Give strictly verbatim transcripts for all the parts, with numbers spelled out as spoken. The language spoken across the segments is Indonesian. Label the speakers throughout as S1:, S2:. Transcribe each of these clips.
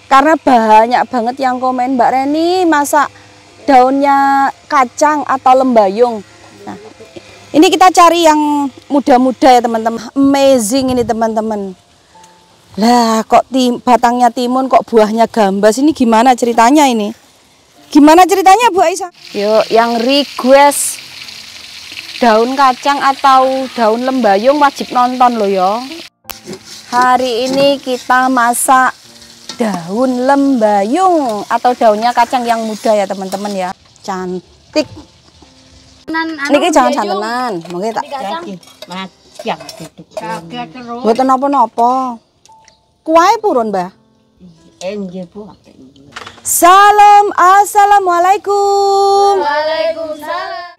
S1: Karena banyak banget yang komen, Mbak Reni masak daunnya kacang atau lembayung. Nah, ini kita cari yang muda-muda ya teman-teman. Amazing ini teman-teman. Lah kok tim, batangnya timun kok buahnya gambas, ini gimana ceritanya ini? Gimana ceritanya Bu Aisyah? Yuk yang request daun kacang atau daun lembayung wajib nonton loh ya. Hari ini kita masak daun lembayung atau daunnya kacang yang muda ya teman-teman ya. Cantik. Niki jangan santenan, monggo tak. Mboten napa-napa. Kuwae purun, Mbah? Nggih, Bu. Salam, assalamualaikum.
S2: Waalaikumsalam.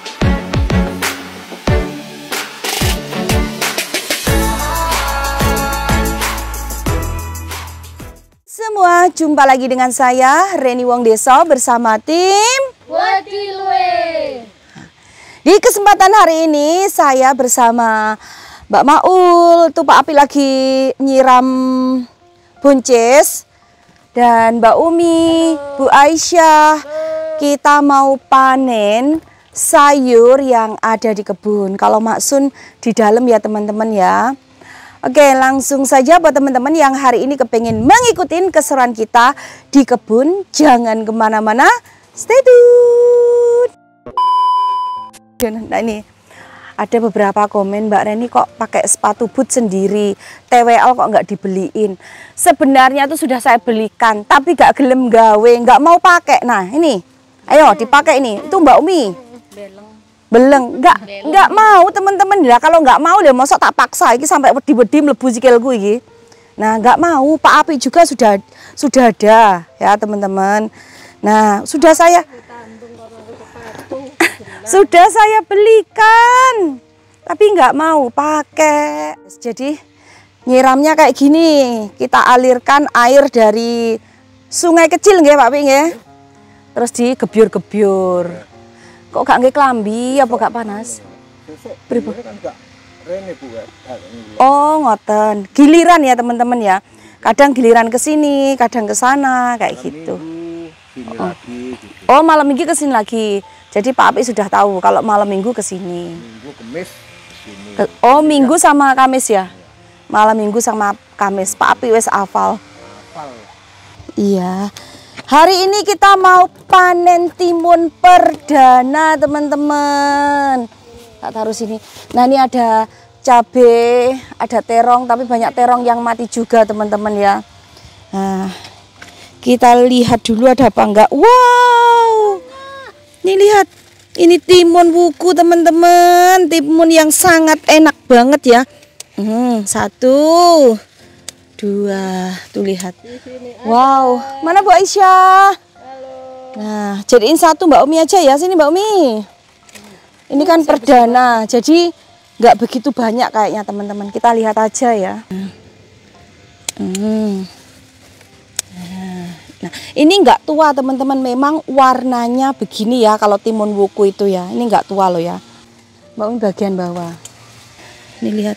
S1: Semua, jumpa lagi dengan saya Reni Wong Deso bersama tim
S2: Wadilwe.
S1: Di kesempatan hari ini saya bersama Mbak Maul, tuh Pak Api lagi nyiram buncis, dan Mbak Umi, Bu Aisyah. Kita mau panen sayur yang ada di kebun. Kalau Maksun di dalam ya teman-teman ya. Oke, langsung saja buat teman-teman yang hari ini kepengen mengikuti keseruan kita di kebun, jangan kemana-mana, stay tune. Nah ini ada beberapa komen, Mbak Reni kok pakai sepatu boot sendiri, T W L kok nggak dibeliin. Sebenarnya tuh sudah saya belikan, tapi nggak gelem gawe, nggak mau pakai. Nah ini, ayo dipakai ini. Itu Mbak Umi. Beleng, nggak nggak mau teman-teman ya. Kalau nggak mau ya masa tak paksa iki sampai wedi-wedi mlebu sikilku iki. Nah nggak mau. Pak Api juga sudah sudah ada ya teman-teman. Nah sudah saya sudah saya belikan, tapi nggak mau pakai. Jadi nyiramnya kayak gini, kita alirkan air dari sungai kecil nggih Pak Pi nggih. Terus digebyur-gebyur. Kok gak nggih klambi apa gak panas? Pripun? Oh, ngoten. Giliran ya teman-teman ya. Kadang giliran ke sini, kadang ke sana kayak gitu. Oh. Oh, malam minggu ke sini lagi. Jadi Pak Api sudah tahu kalau malam minggu ke sini.
S3: Minggu Kamis sini.
S1: Oh, Minggu sama Kamis ya. Malam Minggu sama Kamis. Pak Api wes hafal.
S3: Hafal.
S1: Iya. Hari ini kita mau panen timun perdana, teman-teman. Tak taruh sini. Nah, ini ada cabai, ada terong, tapi banyak terong yang mati juga, teman-teman ya. Nah, kita lihat dulu ada apa enggak. Wow. Nih lihat, ini timun wuku teman-teman, timun yang sangat enak banget ya. Hmm, satu, dua, tuh lihat. Wow, mana Bu Aisyah? Nah, jadiin satu Mbak Umi aja ya, sini Mbak Umi. Ini kan perdana, jadi nggak begitu banyak kayaknya teman-teman. Kita lihat aja ya. Hmm. Nah, ini enggak tua teman-teman, memang warnanya begini ya kalau timun wuku itu ya. Ini enggak tua loh ya. Mbak Umi bagian bawah. Ini lihat.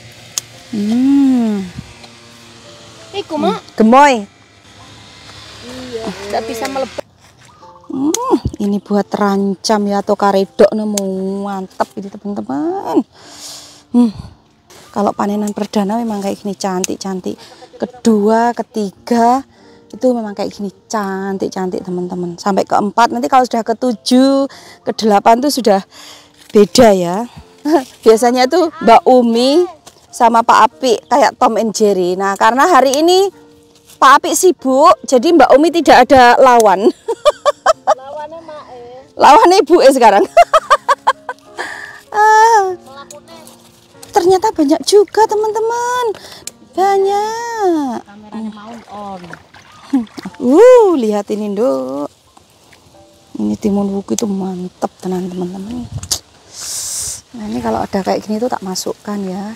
S1: Hmm.
S2: Iku mak.
S1: Gemoy.
S2: Iya, enggak bisa melepas.
S1: Hmm, ini buat terancam ya atau karedok nemu mantap ini teman-teman. Hmm. Kalau panenan perdana memang kayak gini cantik-cantik. Kedua, ketiga itu memang kayak gini cantik-cantik teman-teman. Sampai keempat, nanti kalau sudah ketujuh, kedelapan tuh sudah beda ya. Biasanya tuh Mbak Umi sama Pak Api kayak Tom and Jerry. Nah karena hari ini Pak Api sibuk, jadi Mbak Umi tidak ada lawan.
S2: Lawannya mak eh.
S1: Lawannya Ibu eh sekarang. ah, ternyata banyak juga teman-teman. Banyak.
S2: Kameranya mau on.
S1: Uh, lihat ini Nduk. Ini timun wuku itu mantap teman-teman. Nah, ini kalau ada kayak gini tuh tak masukkan ya.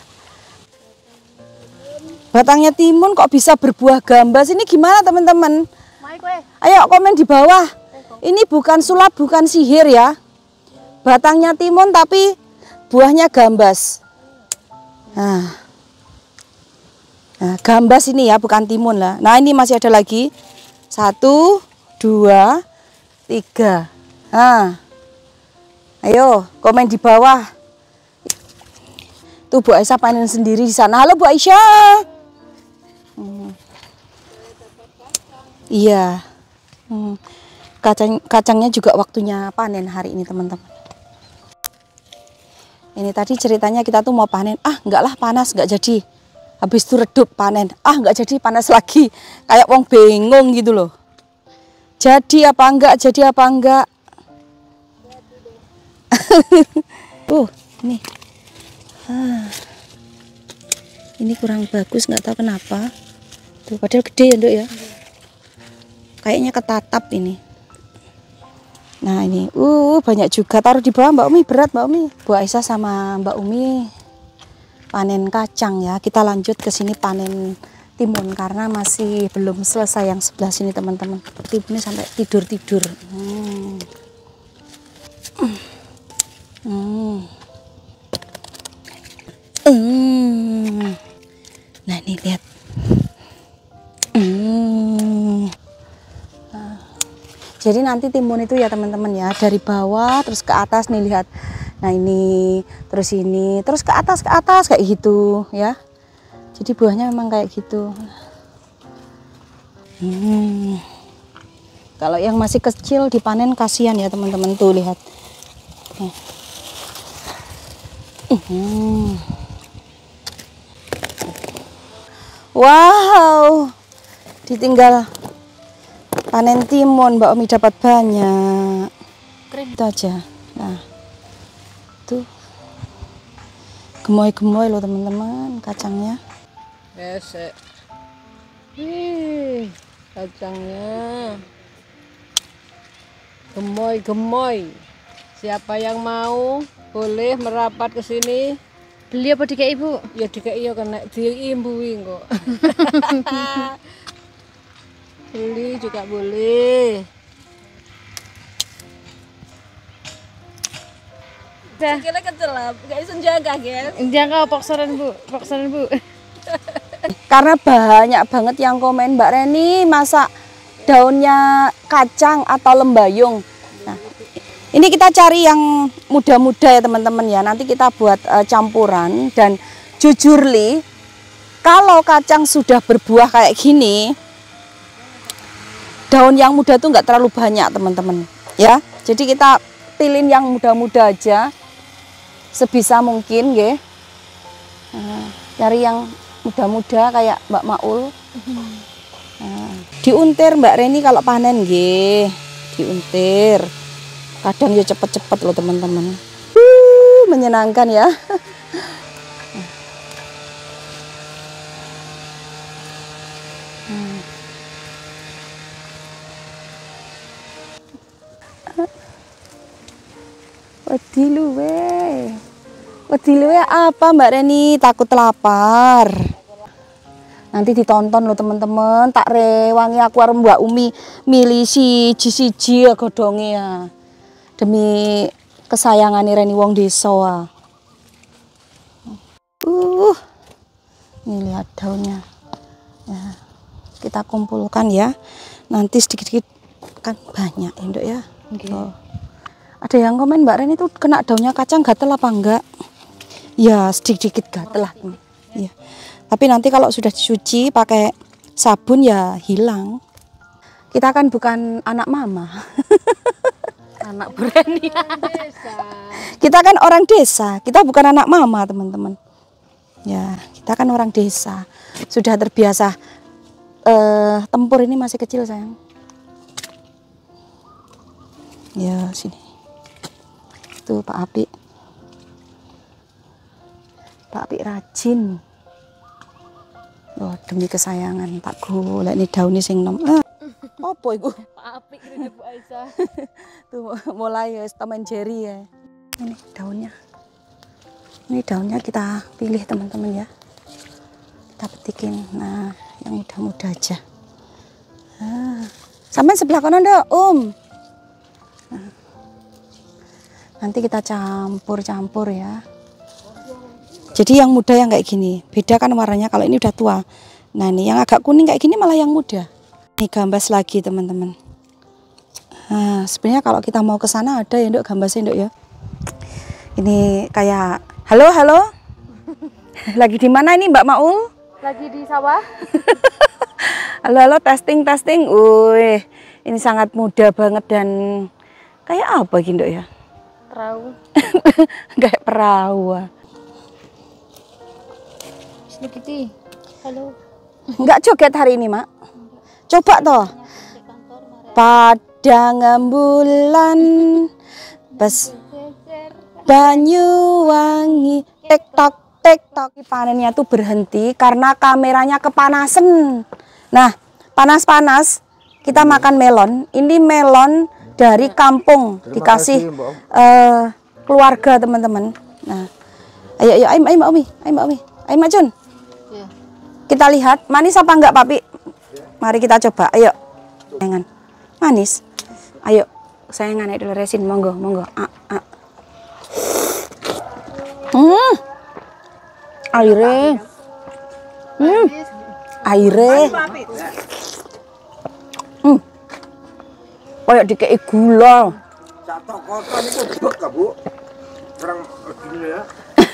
S1: Batangnya timun kok bisa berbuah gambas. Ini gimana teman-teman? Ayo komen di bawah. Ini bukan sulap, bukan sihir ya. Batangnya timun tapi buahnya gambas. Nah. Nah, gambas ini ya, bukan timun lah. Nah, ini masih ada lagi. Satu, dua, tiga. Nah, ayo komen di bawah. Tuh Bu Aisyah panen sendiri di sana. Halo Bu Aisyah. Hmm. Iya. Hmm. Kacang, kacangnya juga waktunya panen hari ini teman-teman. Ini tadi ceritanya kita tuh mau panen. Ah, enggak lah, panas, enggak jadi. Habis itu redup panen. Ah, enggak jadi, panas lagi. Kayak wong bengong gitu loh. Jadi apa enggak, jadi apa enggak. uh, ini. Ah. Ini kurang bagus, enggak tahu kenapa. Tuh, padahal gede ya, Nduk ya. Kayaknya ketatap ini. Nah, ini. Uh, banyak juga. Taruh di bawah Mbak Umi, berat Mbak Umi. Bu Aisyah sama Mbak Umi panen kacang ya. Kita lanjut ke sini panen timun karena masih belum selesai yang sebelah sini teman-teman. Timunnya sampai tidur-tidur. Hmm. Hmm. Hmm. Nah, ini lihat. Hmm. Nah. Jadi nanti timun itu ya teman-teman ya, dari bawah terus ke atas nih lihat. Nah, ini terus ini terus ke atas ke atas kayak gitu ya. Jadi buahnya memang kayak gitu. Hmm. Kalau yang masih kecil dipanen kasihan ya teman-teman, tuh lihat. Hmm. Wow, ditinggal panen timun Mbak Umi dapat banyak. Keren itu aja. Nah, tuh gemoy-gemoy loh teman-teman kacangnya.
S2: Besek. Wih, kacangnya. Gemoy-gemoy. Siapa yang mau boleh merapat ke sini.
S4: Beli apa D K I Bu?
S2: Ya D K I ya kena diimbui kok. Beli juga boleh.
S4: Dah.
S2: Kira kecelap, gak bisa jaga guys.
S4: Jangan poksoran Bu, poksoran Bu.
S1: Karena banyak banget yang komen, Mbak Reni masak daunnya kacang atau lembayung. Nah, ini kita cari yang muda-muda ya teman-teman ya. Nanti kita buat uh, campuran. Dan jujur li, kalau kacang sudah berbuah kayak gini, daun yang muda tuh nggak terlalu banyak teman-teman ya. Jadi kita pilih yang muda-muda aja sebisa mungkin nggih. Nah, cari yang muda-muda kayak Mbak Maul. Nah, diuntir Mbak Reni kalau panen nggih, diuntir. Kadang ya cepet-cepet loh teman-teman. Uh, menyenangkan ya. Hmm. Wedi luwe. Wedi luwe apa Mbak Reni? Takut lapar. Nanti ditonton loh teman-teman. Tak rewangi aku arep Mbak Umi milih siji-siji ya godhonge ya. Demi kesayangan Reni wong desa. Uh. Ini lihat daunnya. Ya. Kita kumpulkan ya. Nanti sedikit-sedikit kan banyak ya, Nduk ya.
S4: Okay.
S1: Oh. Ada yang komen Mbak Reni itu kena daunnya kacang gatel apa enggak? Ya sedikit-sedikit gatel lah. Ya. Tapi nanti kalau sudah dicuci pakai sabun ya hilang. Kita kan bukan anak mama.
S4: Anak berani.
S1: Kita kan orang desa. Kita bukan anak mama teman-teman. Ya kita kan orang desa. Sudah terbiasa. Uh, tempur ini masih kecil sayang. Ya sini. Tuh Pak Apik. Pak Apik rajin. Oh, demi kesayangan tak golek ini daunnya sing nom. Ah, apa iku?
S4: Pak Apik ini Bu Aisyah.
S1: Tuh mulai ya Tom and Jerry ya. Ini daunnya. Ini daunnya kita pilih teman-teman ya. Kita petikin. Nah, yang muda-muda aja. Ah. Sampai sebelah kanan dong, Om. Nah. Nanti kita campur-campur ya. Jadi yang muda yang kayak gini, beda kan warnanya. Kalau ini udah tua, Nah ini yang agak kuning kayak gini malah yang muda. Ini gambas lagi teman-teman. Nah sebenarnya kalau kita mau ke sana ada ya Nduk gambasnya Nduk ya. Ini kayak halo halo. Lagi di mana ini Mbak Maul?
S4: Lagi di sawah.
S1: Halo halo testing testing. Wih, ini sangat muda banget dan kayak apa gitu ya?
S4: Perahu.
S1: Kayak perahu.
S4: Sedikit. Halo.
S1: Enggak joget hari ini, Mak. Coba toh. Pada ngembulan bes Banyuwangi TikTok TikTok. Panennya tuh berhenti karena kameranya kepanasan. Nah, panas-panas kita makan melon. Ini melon dari kampung.
S3: Terima
S1: Dikasih
S3: kasih, Mbak.
S1: uh, keluarga teman-teman. Nah, ayo ayo ayo ayo Mbak Umi, ayo Mbak Umi, ayo Mbak Jun.
S4: Ya.
S1: Kita lihat manis apa enggak, Papi? Mari kita coba. Ayo. Sayangan. Manis. Ayo. Sayangan ayo dulu resin, monggo, monggo. Ah, ah. Hmm. Aire. Hmm. Aire. Hmm. Kayak dikei gula.
S3: Satu kotor itu bek kah, Bu? Kurang gini ya.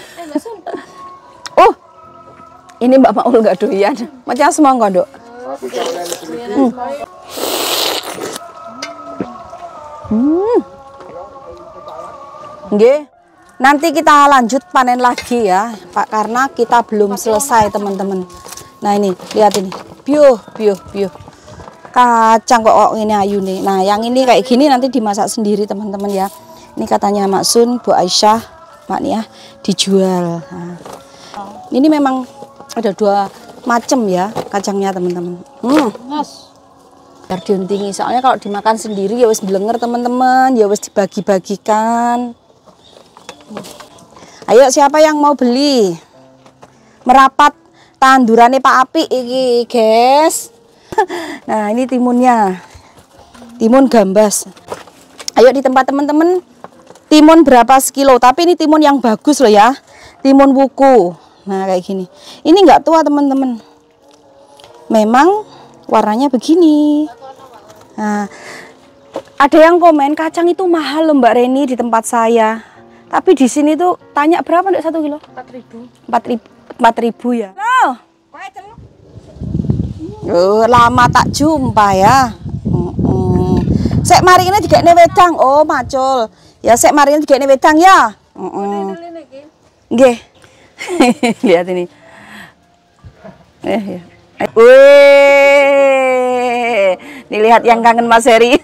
S1: Oh. Ini Mbak Maul enggak doyan. Macam semangka, Dok. Hmm. Hmm. Nggih. Nanti kita lanjut panen lagi ya, Pak, karena kita belum selesai, teman-teman. Nah, ini lihat ini. Biuh, biuh, biuh. Kacang kok ini ayu nih. Nah, yang ini kayak gini nanti dimasak sendiri, teman-teman ya. Ini katanya Mak Sun, Bu Aisyah, Mak Nia dijual. Nah, ini memang ada dua macam ya kacangnya, teman-teman. Hmm. Biar diuntingi, soalnya kalau dimakan sendiri ya wis blenger, teman-teman, ya wis dibagi-bagikan. Ayo siapa yang mau beli? Merapat tandurannya Pak Api iki, guys. Nah, ini timunnya. Timun gambas. Ayo di tempat teman-teman timun berapa sekilo, tapi ini timun yang bagus loh ya. Timun wuku. Nah, kayak gini. Ini enggak tua, teman-teman. Memang warnanya begini. Nah, ada yang komen kacang itu mahal loh Mbak Reni di tempat saya. Tapi di sini tuh tanya berapa Nduk satu kilo?
S4: Empat ribu.
S1: Empat ribu, empat ribu ya. Loh, oh, lama tak jumpa ya. Mm -mm. Sek mari ini juga wedang. Oh, macul. Ya sek mari ini juga wedang ya. Mm -mm. Nggih. Lihat ini. Eh, ya. Wih, dilihat yang kangen Mas Heri.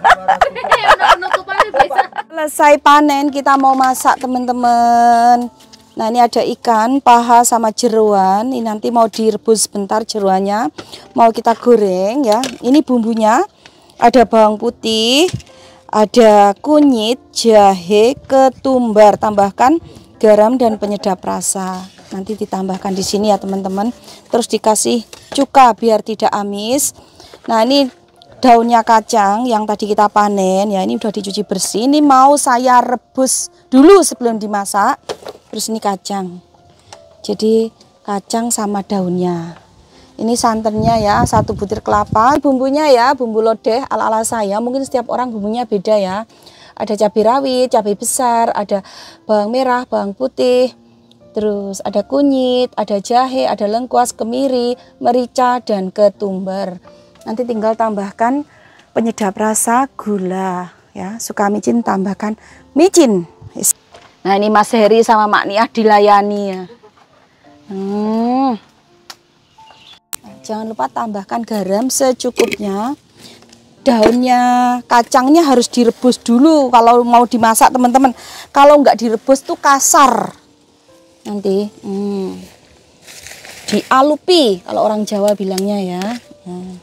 S1: Selesai panen kita mau masak, teman-teman. Nah, ini ada ikan paha sama jeroan. Ini nanti mau direbus sebentar jeroannya. Mau kita goreng ya. Ini bumbunya. Ada bawang putih, ada kunyit, jahe, ketumbar, tambahkan garam dan penyedap rasa. Nanti ditambahkan di sini ya, teman-teman. Terus dikasih cuka biar tidak amis. Nah, ini daunnya kacang yang tadi kita panen ya, ini udah dicuci bersih. Ini mau saya rebus dulu sebelum dimasak. Terus ini kacang. Jadi kacang sama daunnya. Ini santannya ya, satu butir kelapa. Bumbunya ya, bumbu lodeh ala-ala saya. Mungkin setiap orang bumbunya beda ya. Ada cabai rawit, cabai besar, ada bawang merah, bawang putih. Terus ada kunyit, ada jahe, ada lengkuas, kemiri, merica, dan ketumbar. Nanti tinggal tambahkan penyedap rasa, gula ya. Suka micin tambahkan micin. Nah, ini Mas Heri sama Mak Nia dilayani ya. Hmm. Jangan lupa tambahkan garam secukupnya. Daunnya kacangnya harus direbus dulu kalau mau dimasak, teman-teman. Kalau nggak direbus tuh kasar nanti. Hmm. Dialupi kalau orang Jawa bilangnya ya. Hmm.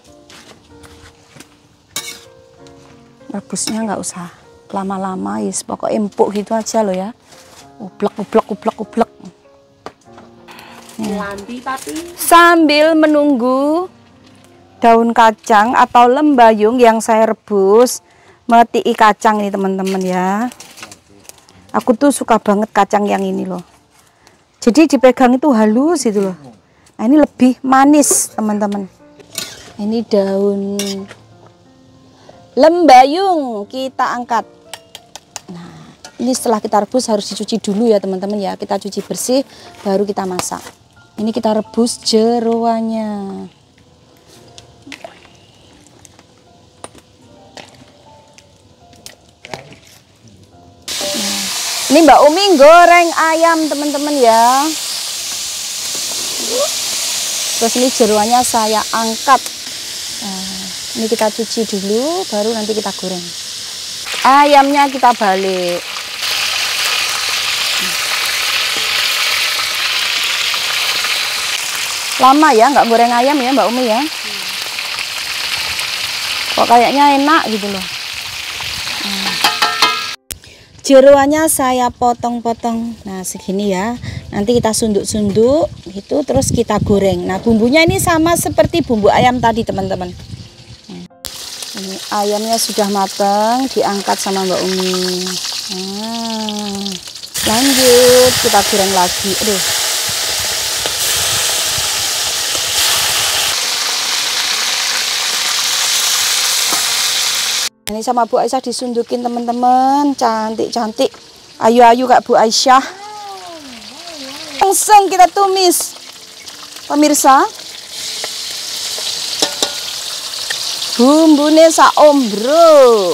S1: Rebusnya nggak usah lama-lama, yes, pokoknya empuk gitu aja loh ya. Ublek, ublek, ublek, ublek. Ya. Sambil menunggu daun kacang atau lembayung yang saya rebus metiki kacang nih, teman-teman ya. Aku tuh suka banget kacang yang ini loh. Jadi dipegang itu halus itu loh. Nah, ini lebih manis teman-teman. Ini daun lembayung kita angkat. Nah, ini setelah kita rebus harus dicuci dulu ya teman-teman ya. Kita cuci bersih baru kita masak. Ini kita rebus jeroannya. Nah, ini Mbak Umi goreng ayam teman-teman ya. Terus ini jeroannya saya angkat. Nah, ini kita cuci dulu baru nanti kita goreng. Ayamnya kita balik. Lama ya nggak goreng ayam ya Mbak Umi ya. Kok kayaknya enak gitu loh. Nah, jeroannya saya potong-potong. Nah segini ya. Nanti kita sunduk-sunduk gitu terus kita goreng. Nah bumbunya ini sama seperti bumbu ayam tadi teman-teman. Ini ayamnya sudah matang, diangkat sama Mbak Umi. Nah, lanjut kita goreng lagi. Aduh. Ini sama Bu Aisyah disundukin teman-teman, cantik-cantik. Ayu-ayu Kak Bu Aisyah. Langsung kita tumis. Pemirsa. Bumbune saombro.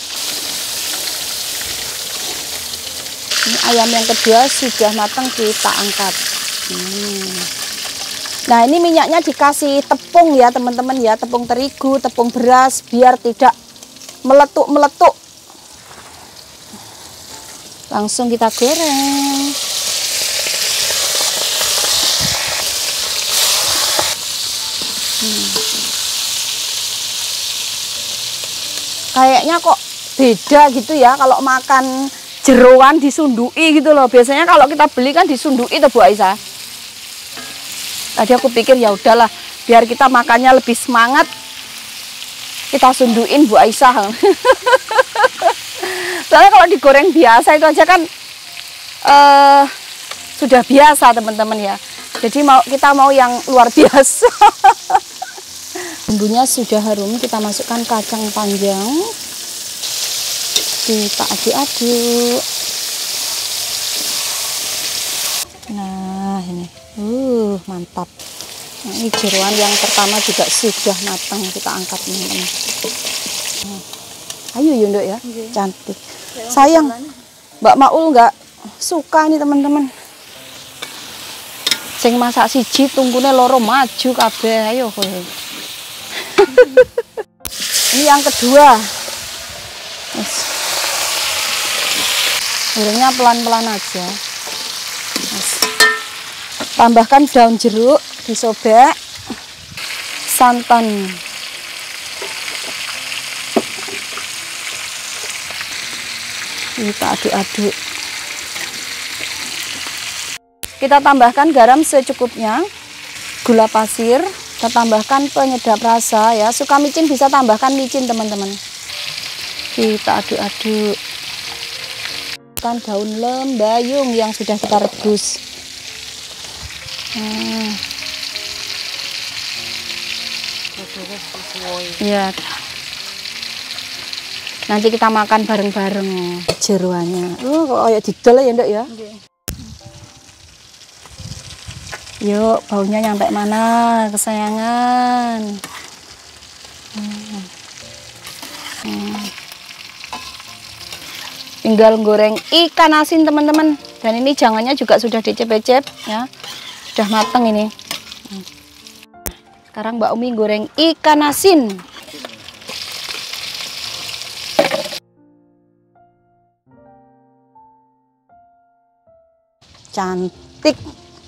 S1: Ini ayam yang kedua sudah matang kita angkat. Hmm. Nah, ini minyaknya dikasih tepung ya, teman-teman ya, tepung terigu, tepung beras biar tidak meletuk-meletuk. Langsung kita goreng. Hmm. Kayaknya kok beda gitu ya kalau makan jeroan disundui gitu loh. Biasanya kalau kita beli kan disundui tuh Bu Aisyah. Tadi aku pikir ya udahlah biar kita makannya lebih semangat. Kita sunduin Bu Aisyah. Soalnya kalau digoreng biasa itu aja kan uh, sudah biasa teman-teman ya. Jadi mau kita mau yang luar biasa. Bumbunya sudah harum, kita masukkan kacang panjang. Kita aduk-aduk. Nah ini, uh mantap. Nah, ini jeroan yang pertama juga sudah matang, kita angkat teman-teman. Nah, ayo Yundo ya, okay. Cantik. Sayang, Mbak Maul nggak suka nih teman-teman. Sing masak siji tunggunya loro maju kabeh, ayo. Ini yang kedua. Yes. Gorengnya pelan-pelan aja. Yes. Tambahkan daun jeruk, disobek, santan, kita aduk-aduk. Kita tambahkan garam secukupnya, gula pasir, kita tambahkan penyedap rasa ya. Suka micin bisa tambahkan micin teman-teman. Kita aduk-aduk. Kan daun lembayung yang sudah kita rebus. Hmm. Ya. Nanti kita makan bareng-bareng jeroannya. Oh, kok kayak didol ya, Nduk ya? Okay. Yuk, baunya nyampe mana, kesayangan? Hmm. Hmm. Tinggal goreng ikan asin, teman-teman. Dan ini jangannya juga sudah dicep-cep ya. Sudah mateng ini. Sekarang Mbak Umi goreng ikan asin. Cantik.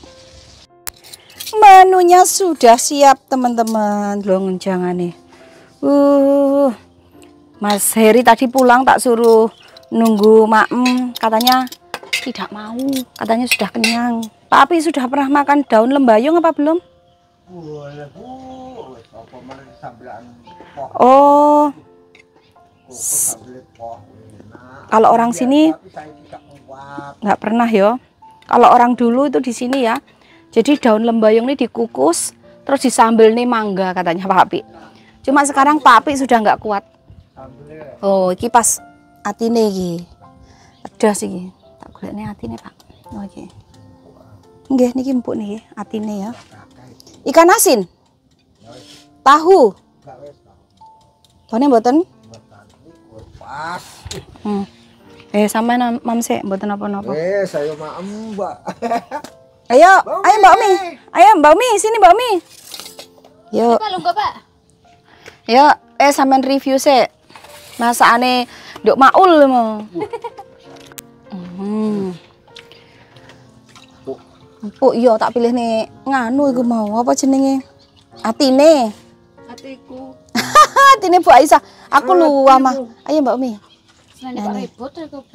S1: Menunya sudah siap teman-teman. Loh jangan nih. Uh, Mas Heri tadi pulang tak suruh nunggu maem, katanya tidak mau, katanya sudah kenyang. Pak Api sudah pernah makan daun lembayung apa belum? Oh, kalau orang sini nggak pernah ya. Kalau orang dulu itu di sini ya Jadi daun lembayung ini dikukus terus disambel nih mangga katanya Pak Apik. Cuma sekarang Pak Apik sudah nggak kuat. Oh, iki pas atine iki. Pedas iki. Tak golekne atine, Pak. Oh, iki. Nggih niki empuk niki atine ya. Ikan asin. Tahu. Bone mboten?
S3: Pas.
S1: Hmm. Eh sampean mam sik mboten apa-apa.
S3: Eh, saya maem, Mbak.
S1: Ayo, ayo Mbak Umi. Ayo Mbak Umi, sini Mbak Umi. Yuk.
S4: Pak, lungguh, Pak.
S1: Yuk, eh sampean review sik. Masakane Nduk Maul mau. Hmm. Empuk iya tak pilih nih nganu iku mau apa jenenge? Atine.
S2: Hatiku.
S1: Atine Bu Aisyah. Aku luwa mah. Ayo Mbak Umi.
S4: Senane Pak ribut ya, Bu.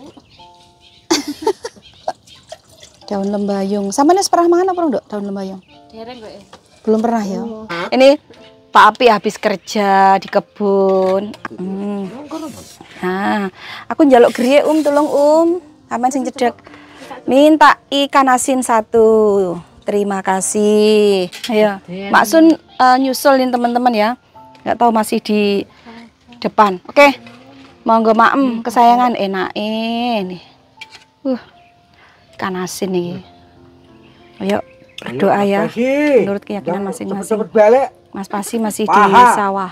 S1: Daun lembayung. Sampeyan wis pernah mangan apa Nduk daun lembayung?
S4: Dereng kok.
S1: Belum pernah ya. Ini Pak Apik habis kerja di kebun. Hmm. Nah, aku njaluk griye Um, tolong Um. Sampeyan sing cedek. Minta ikan asin satu. Terima kasih. Ayo, Mak Sun uh, nyusulin teman-teman ya. Nggak tahu masih di depan. Oke. Monggo Maem kesayangan enak ini. Uh. Ikan asin nih. Ayo berdoa ya. Menurut keyakinan masing-masing. Mas Pasi masih di sawah.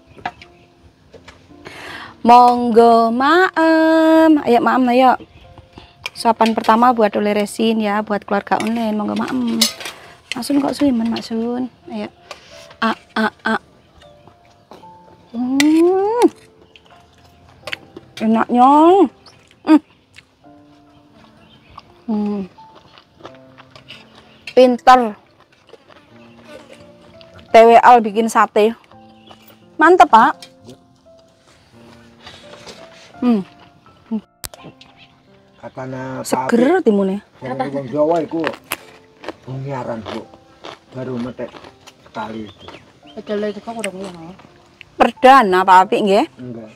S1: Monggo Maem. Ayo Maem ayo. Suapan pertama buat oleh Resin ya, buat keluarga online. Monggo Maem. Maksun kok suiman Maksun. Ayo. A a a. Hmm. Enaknya. Hmm. Hmm. Pinter. T W Al bikin sate. Mantep, Pak. Hmm.
S3: Katanya
S1: Seger timunnya.
S3: Wong Jawa iku bunyaran, Bu. Baru metek sekali.
S4: Bedele itu kok udah ngono.
S1: Perdana Pak Apik nggih.
S3: Enggak.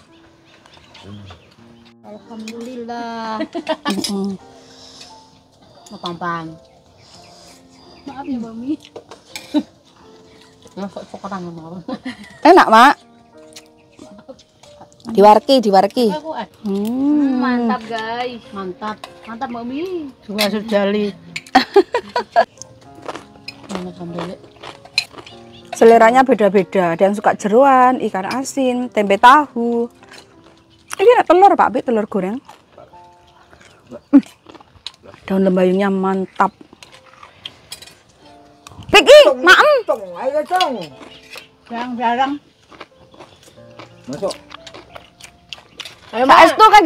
S4: Alhamdulillah.
S1: Heeh.
S4: Gampang. Maaf ya, Mami. Ya kok pokokan ngono.
S1: Enak, Mak. Diwarki, diwarki.
S4: Hmm. Mantap, guys. Mantap. Mantap, Mami.
S2: Juga sejali.
S1: Seleranya beda-beda. Ada yang suka jeroan, ikan asin, tempe tahu. Ini ada telur, Pak Apik, telur goreng. Hmm. Daun lembayungnya mantap. Piki, Maem.
S3: Tong, ayo tong.
S2: Jarang-jarang.
S3: Masuk.
S2: Ayo
S1: Saestu kan.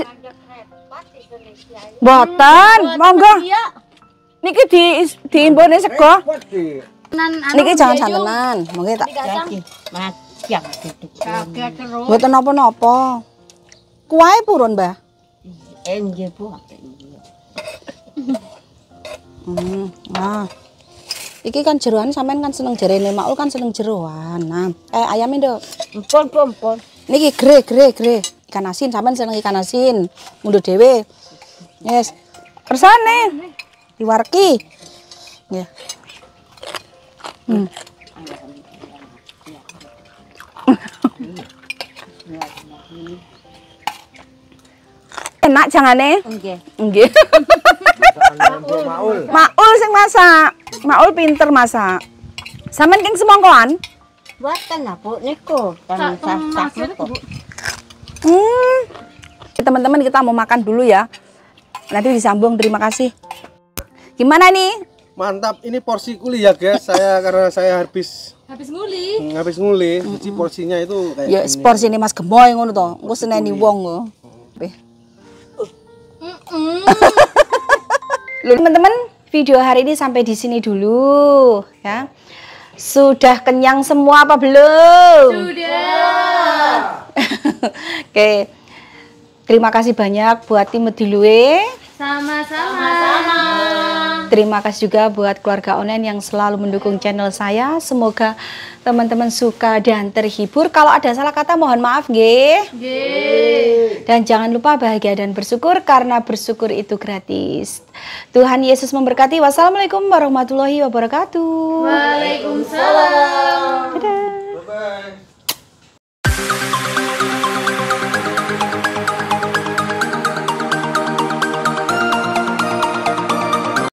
S1: Boten, monggo. Niki di diimbone sego. Niki jangan santenan, monggo tak.
S2: Mas, yang duduk. Kaget terus.
S1: Mboten napa-napa. Kuwae purun, Mbah?
S2: Enggih, Bu.
S1: Hmm, nah. Iki kan jeroan sampean kan seneng jerene Makul kan seneng jeroan. Nah, eh ayame nduk.
S2: Empon, empon.
S1: Niki gre gre gre. Ikan asin sampean seneng ikan asin. Mundur dhewe. Yes. Kersane. Diwarki. Nggih. Hmm. Enak jangane?
S2: Nggih.
S1: Nggih.
S3: Maul.
S1: Maul sing masak. Maul pinter masak. Sampeyan king semongkoan?
S2: Buatan lah, Bu. Niku. Kan sak-sak kok.
S1: Hmm. Teman-teman kita mau makan dulu ya. Nanti disambung. Terima kasih. Gimana nih?
S5: Mantap, ini porsi kuli ya guys. Saya karena saya habis
S4: Habis nguli.
S5: hmm, habis nguli, jadi porsinya itu kayak
S1: Ya
S5: gini.
S1: porsi ini Mas Gemoy ngono to. Engko seneni wong lho. Loh, teman-teman, video hari ini sampai di sini dulu ya. Sudah kenyang semua apa belum?
S4: Sudah.
S1: Oke. Terima kasih banyak buat tim Medilue.
S4: Sama-sama. Sama-sama.
S1: Terima kasih juga buat keluarga online yang selalu mendukung channel saya. Semoga teman-teman suka dan terhibur. Kalau ada salah kata mohon maaf nggih. Dan jangan lupa bahagia dan bersyukur karena bersyukur itu gratis. Tuhan Yesus memberkati. Wassalamualaikum warahmatullahi wabarakatuh.
S4: Waalaikumsalam.
S1: Dadah.
S5: Bye-bye.